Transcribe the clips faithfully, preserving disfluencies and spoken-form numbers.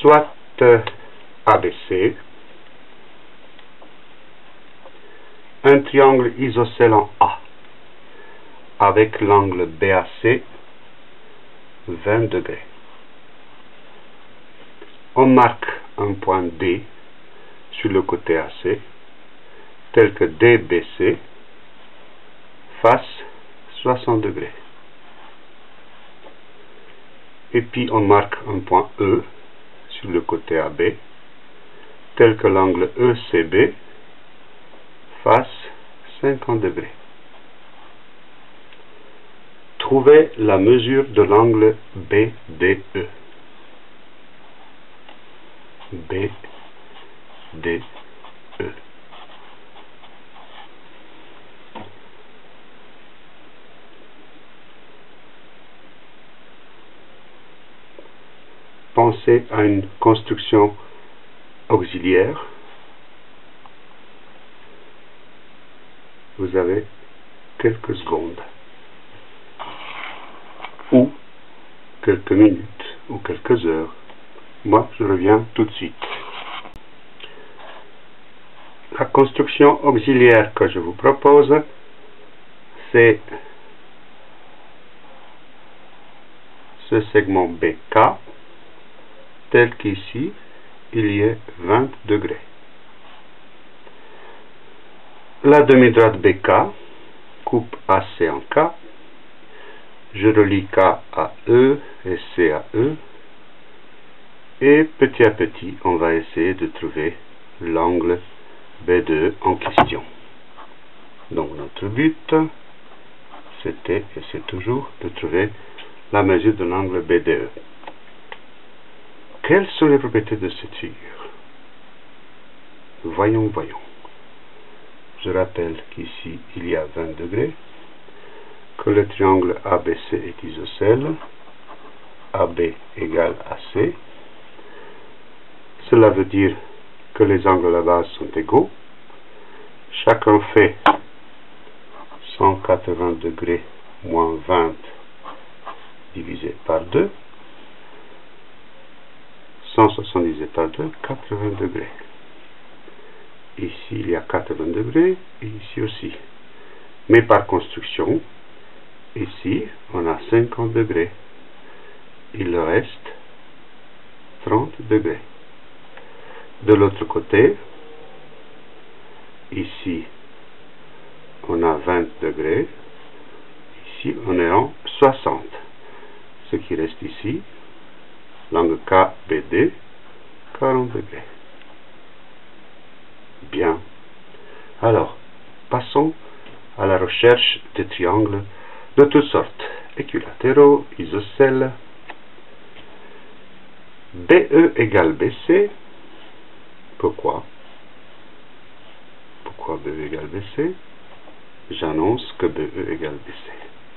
soit A B C, un triangle isocèle en A, avec l'angle B A C, vingt degrés. On marque un point D sur le côté A C, tel que D B C, face soixante degrés. Et puis on marque un point E sur le côté A B, tel que l'angle E C B, face cinquante degrés. Trouvez la mesure de l'angle B D E. B D E. Pensez à une construction auxiliaire. Vous avez quelques secondes, ou quelques minutes, ou quelques heures. Moi, je reviens tout de suite. La construction auxiliaire que je vous propose, c'est ce segment B K, tel qu'ici, il y a vingt degrés. La demi-droite B K coupe A C en K. Je relie K à E et C à E. Et petit à petit, on va essayer de trouver l'angle B deux en question. Donc notre but, c'était et c'est toujours de trouver la mesure de l'angle B D E. Quelles sont les propriétés de cette figure? Voyons, voyons. Je rappelle qu'ici, il y a vingt degrés, que le triangle A B C est isocèle, A B égale A C. Cela veut dire que les angles à la base sont égaux. Chacun fait cent quatre-vingts degrés moins vingt divisé par deux. cent soixante divisé par deux, quatre-vingts degrés. Ici, il y a quatre-vingts degrés, et ici aussi. Mais par construction, ici, on a cinquante degrés. Il reste trente degrés. De l'autre côté, ici, on a vingt degrés. Ici, on est en soixante. Ce qui reste ici, l'angle K B D, quarante degrés. Bien. Alors, passons à la recherche des triangles de toutes sortes. Équilatéraux, isocèles. B E égale B C. Pourquoi? Pourquoi B E égale B C? J'annonce que B E égale B C.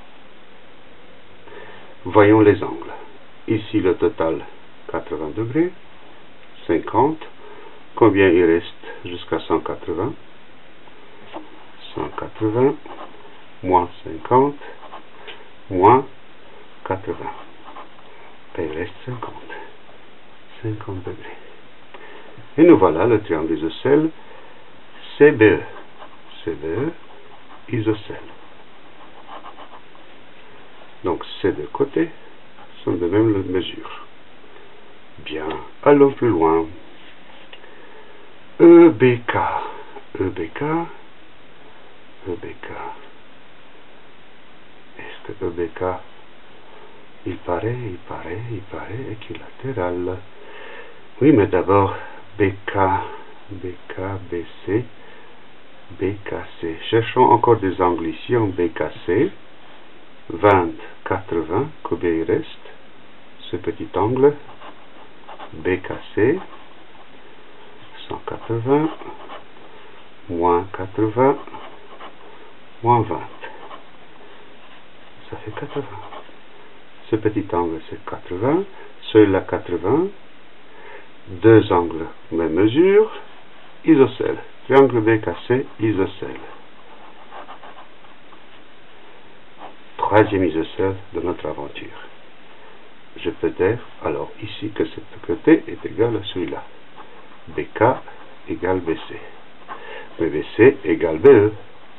Voyons les angles. Ici, le total, quatre-vingts degrés, cinquante. Combien il reste jusqu'à cent quatre-vingts? cent quatre-vingts, moins cinquante, moins quatre-vingts. Et il reste cinquante. cinquante degrés. Et nous voilà le triangle isocèle C B E. C B E, isocèle. Donc ces deux côtés sont de même mesure. Bien, allons plus loin. E B K. E B K. E B K. Est-ce que E B K, il paraît, il paraît, il paraît équilatéral. Oui, mais d'abord, B K, B K, B C, B K C. Cherchons encore des angles ici en B K C. vingt, quatre-vingts, combien il reste? Ce petit angle, B K C, cent quatre-vingts, moins quatre-vingts, moins vingt. Ça fait quatre-vingts. Ce petit angle, c'est quatre-vingts. Celui-là, quatre-vingts. Deux angles, même mesure, isocèle. Triangle B K C, isocèle. Troisième isocèle de notre aventure. je peux dire alors ici que ce côté est égal à celui-là. B K égale B C. Mais B C égale B E.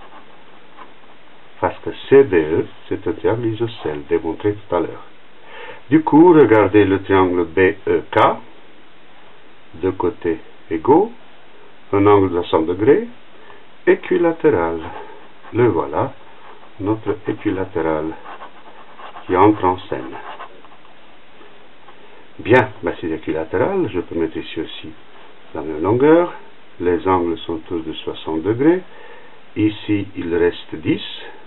Parce que C B E, c'est un triangle isocèle, démontré tout à l'heure. Du coup, regardez le triangle B E K, deux côtés égaux, un angle de cent degrés, équilatéral. Le voilà, notre équilatéral qui entre en scène. Bien, ben c'est équilatéral, je peux mettre ici aussi la même longueur, les angles sont tous de soixante degrés, ici il reste dix,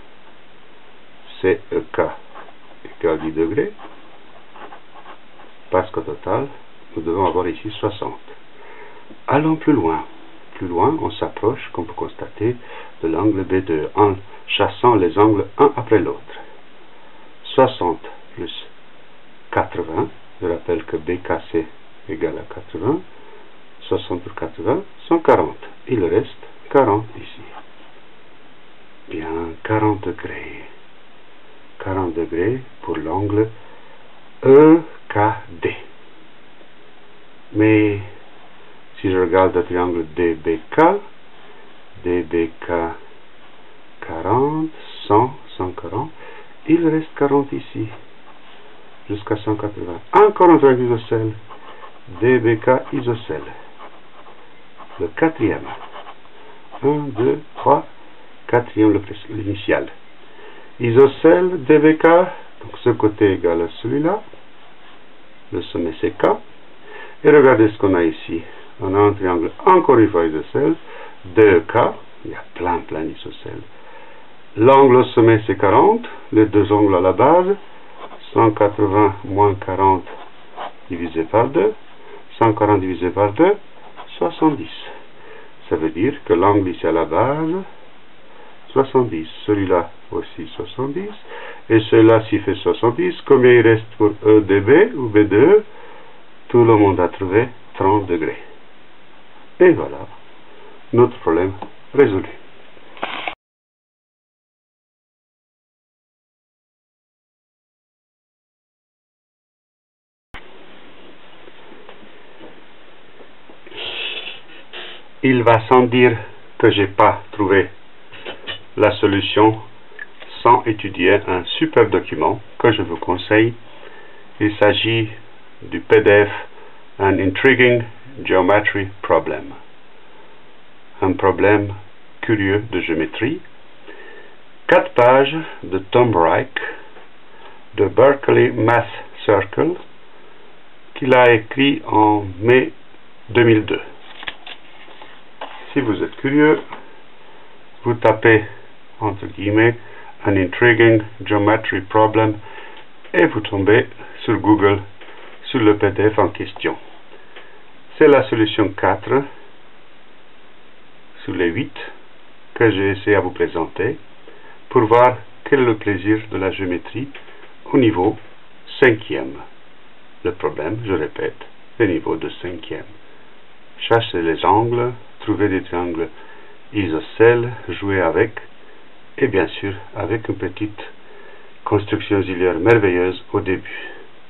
C E K égale dix degrés, parce qu'au total, nous devons avoir ici soixante. Allons plus loin. Plus loin, on s'approche, comme vous constatez, de l'angle B deux, en chassant les angles un après l'autre. soixante plus quatre-vingts, je rappelle que B K C égale à quatre-vingts, soixante plus quatre-vingts, cent quarante. Il reste quarante ici. Bien, quarante degrés. quarante degrés pour l'angle E K D. Mais si je regarde le triangle D B K, D B K quarante, cent, cent quarante, il reste quarante ici, jusqu'à cent quatre-vingts. Encore un triangle isocèle, D B K isocèle. Le quatrième. un, deux, trois, quatrième, l'initial. Isocèle D B K, donc ce côté égal à celui-là, le sommet c'est K. Et regardez ce qu'on a ici. On a un triangle encore une fois isocèle, D E K, il y a plein plein d'isocèles. L'angle au sommet c'est quarante, les deux angles à la base, cent quatre-vingts moins quarante divisé par deux, cent quarante divisé par deux, soixante-dix. Ça veut dire que l'angle ici à la base, soixante-dix. Celui-là aussi soixante-dix. Et celui-là s'il fait soixante-dix, combien il reste pour E D B ou B deux? Tout le monde a trouvé trente degrés. Et voilà, notre problème résolu. Il va sans dire que j'ai pas trouvé la solution sans étudier un super document que je vous conseille. Il s'agit du P D F An Intriguing Geometry Problem. Un problème curieux de géométrie. Quatre pages de Tom Reich de Berkeley Math Circle qu'il a écrit en mai deux mille deux. Si vous êtes curieux, vous tapez entre guillemets An Intriguing Geometry Problem et vous tombez sur Google sur le P D F en question. C'est la solution quatre sur les huit que j'ai essayé à vous présenter pour voir quel est le plaisir de la géométrie au niveau cinquième. Le problème, je répète, le niveau de cinquième. Chercher les angles, trouver des triangles isocèles, jouer avec, et bien sûr avec une petite construction auxiliaire merveilleuse au début.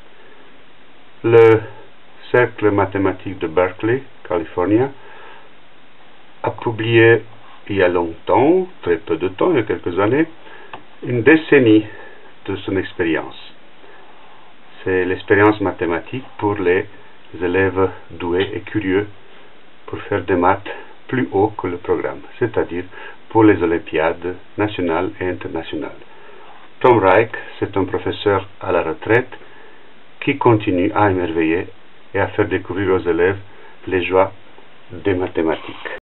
Le cercle mathématique de Berkeley, Californie, a publié il y a longtemps, très peu de temps, il y a quelques années, une décennie de son expérience. C'est l'expérience mathématique pour les élèves doués et curieux pour faire des maths plus haut que le programme, c'est-à-dire pour les olympiades nationales et internationales. Tom Reich, c'est un professeur à la retraite qui continue à émerveiller et à faire découvrir aux élèves les joies des mathématiques.